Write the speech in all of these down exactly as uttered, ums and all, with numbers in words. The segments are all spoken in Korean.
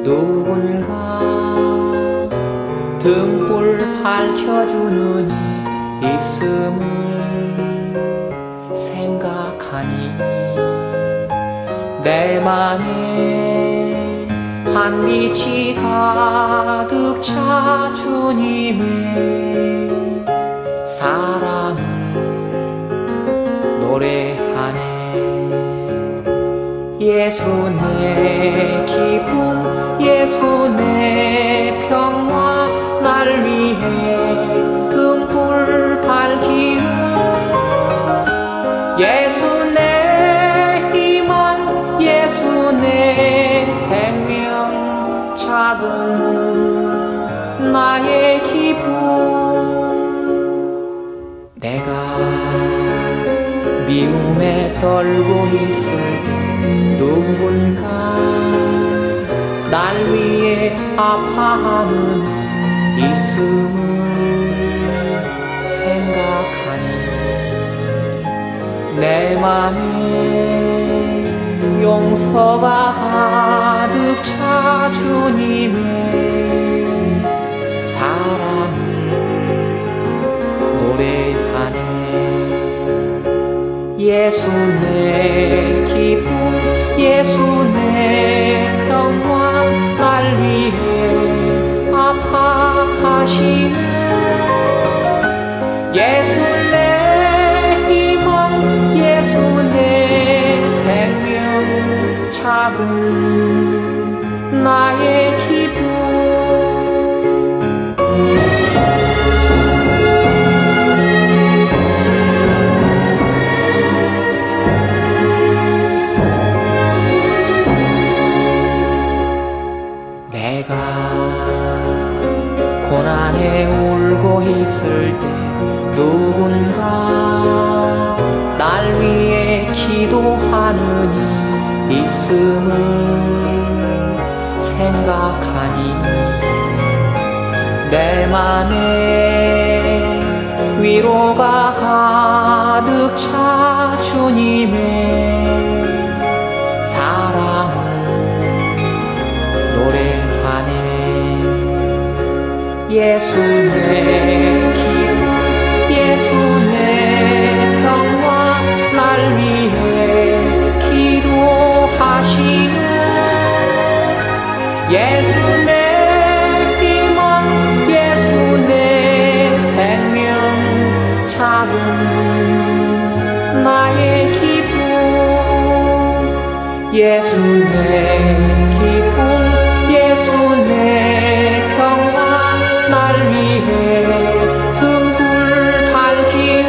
누군가 등불 밝혀주는 이 있음을 생각하니 내 맘에 한 빛이 가득 차 주님의 사랑을 노래하네. 예수 내 기쁨, 예수 내 평화, 날 위해 등불 밝히는 예수 내 희망, 예수 내 생명, 작은 나의 기쁨. 내가 미움에 떨고 있을 때 누군가 날 위해 아파하는 있음을 생각하니 내 맘에 용서가 가득 차 주님의 사랑을 노래하네. 예수 내 기쁨, 예수 내 평화, 날 위해 아파하시는 예수 내 희망, 예수 내 생명, 작은 나의 기쁨. 내가 고난에 울고 있을 때 누군가 날 위해 기도하는 이 있음을 생각하니 내 맘에 위로가 가득 차 주님의 사랑을 노래하네. 예수 내 기쁨, 예수 내 평화, 날 위해 기도하시는 예수 내 희망, 예수 내 생명, 작은 나의 기쁨. 예수 내 기쁨, 예수 내 평화, 날 위해 등불 밝히는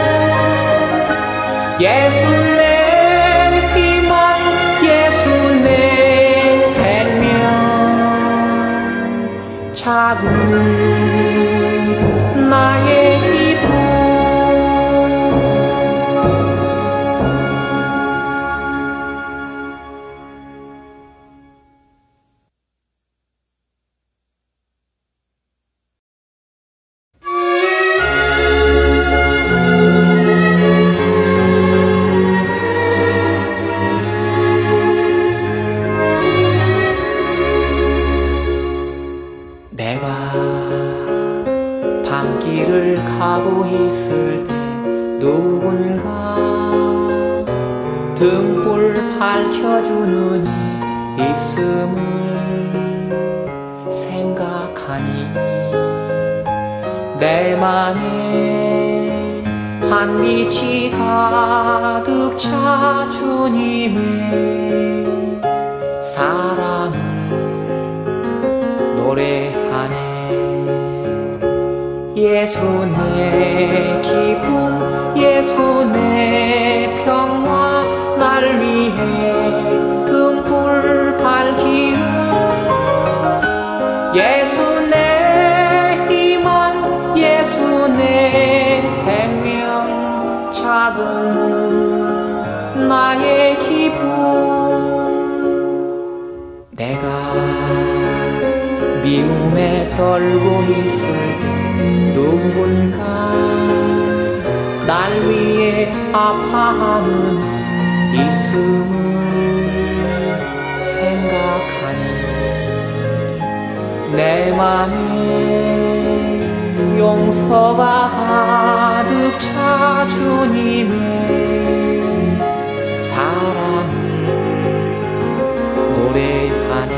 예수 내 희망, 예수 내 생명, 작은 나의 기쁨. 내가 밤길을 가고 있을 때 누군가 등불 밝혀주는 이 있음을 생각하니 내 맘에 한 빛이 가득 차 주님의 사랑을 노래하네. 예수 내 기쁨, 예수 내 평화, 날 위해 등불 밝히는 예수 내 희망, 예수 내 생명, 작은 나의 기쁨. 내가 미움에 떨고 있을 때 누군가 날 위해 아파하는 있음을 생각하니 내 맘에 용서가 가득 차 주님의 사랑을 노래하네.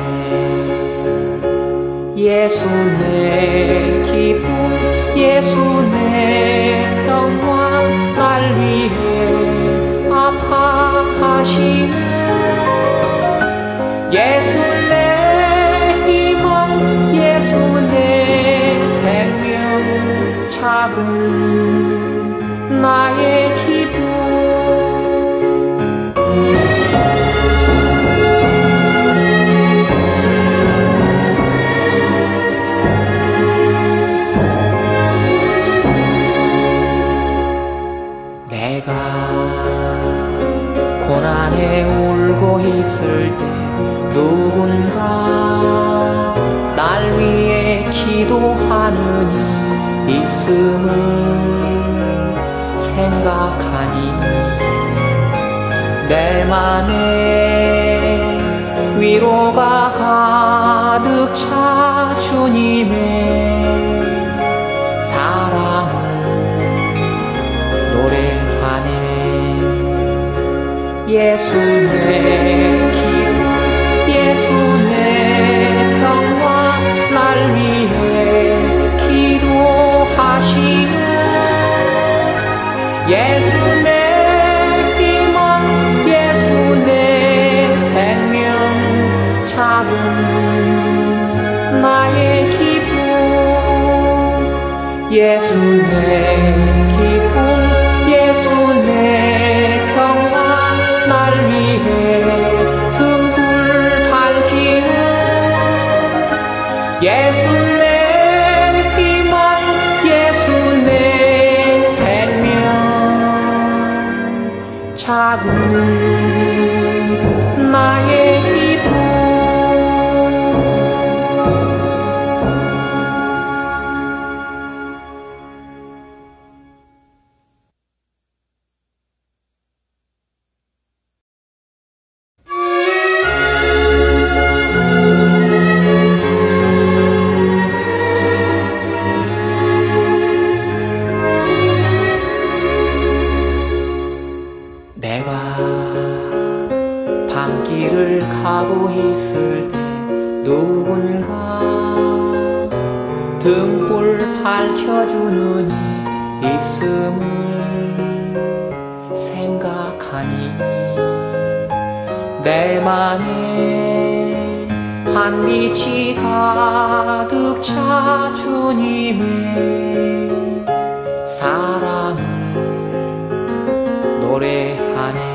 예수 내 기쁨, 예수 내 평화, 날 위해 아파하시네. 예수 내 희망, 예수 내 생명, 작은 나의 기쁨. 내가 고난에 울고 있을 때 누군가 날 위해 기도하는 이 있음을 생각하니 내 맘에 위로가 가득 차 주님의 사랑을 노래하네. 예수 내 기쁨, 예수 내 평화, 날 위해 기도하시는 예수 내 희망, 예수 내 생명, 작은 나의 기쁨. 예수 내 기쁨, 예수 내 평화, 날 위해 등불 밝히는 예수 내 희망, 예수 내 생명, 작은 나의 기쁨. 내가 밤길을 가고 있을 때 누군가 등불 밝혀주는 이 있음을 생각하니 내 맘에 한 빛이 가득 차 주님의 사랑을 노래하네.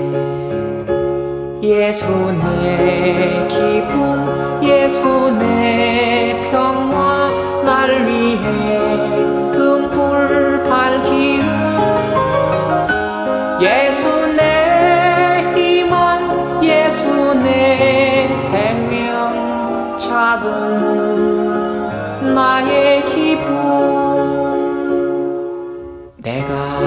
예수 내 기쁨, 예수 내 평화, 날 위해 등불 밝히는 예수 내 희망, 예수 내 생명, 작은 나의 기쁨. 내가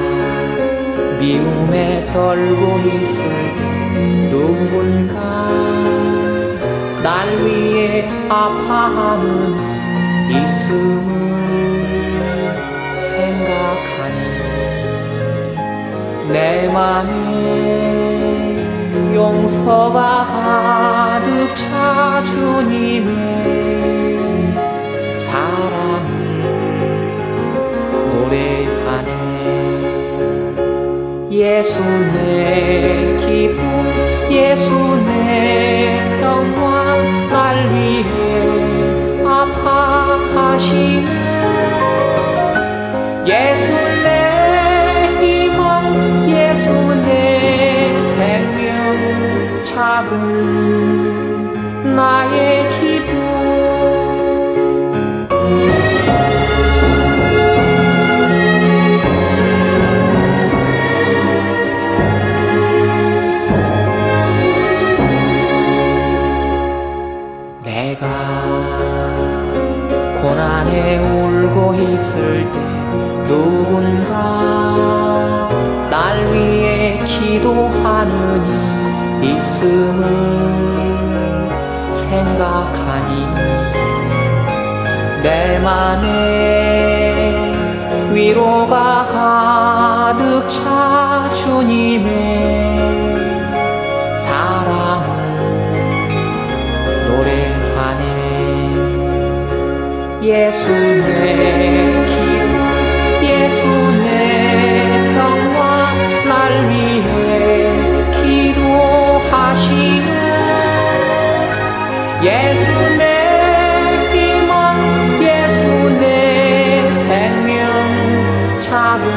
미움에 떨고 있을 때 누군가 날 위해 아파하는 있음을 생각하니 내 맘에 용서가 가득 차 주님의 사랑을 노래하네. 예수 내 기쁨, 예수 내 평화, 날 위해 아파하시는 예수 내 희망, 예수 내 생명, 작은 나의 기쁨. 내가 고난에 울고 있을 때 누군가 날 위해 기도하는 이 있음을 생각하니 내 맘에 위로가 가득 차 주님의 사랑을 노래하네. 예수 내 기쁨, 예수 내 평화, 날 위해 기도하시는 예수 내 희망, 예수 내 생명,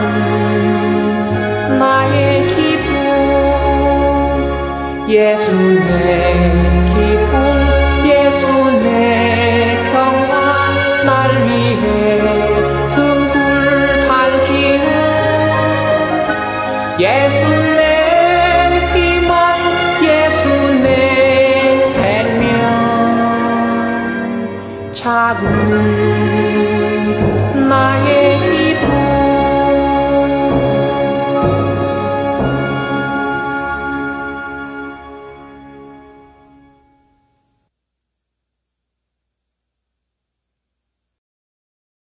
작은 나의 기쁨, 예수